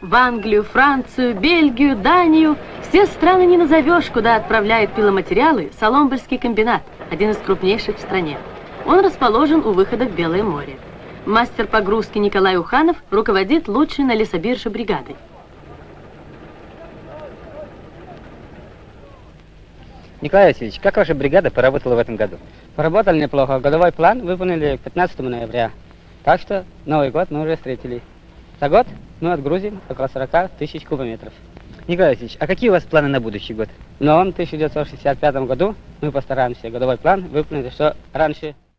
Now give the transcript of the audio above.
В Англию, Францию, Бельгию, Данию. Все страны не назовешь, куда отправляет пиломатериалы Соломбольский комбинат, один из крупнейших в стране. Он расположен у выхода в Белое море. Мастер погрузки Николай Уханов руководит лучшей на лесобирже бригадой. Николай Васильевич, как ваша бригада поработала в этом году? Поработали неплохо. Годовой план выполнили к 15 ноября. Так что Новый год мы уже встретили. За год мы отгрузим около 40 тысяч кубометров. Николай Васильевич, а какие у вас планы на будущий год? В новом 1965 году мы постараемся годовой план выполнить, что раньше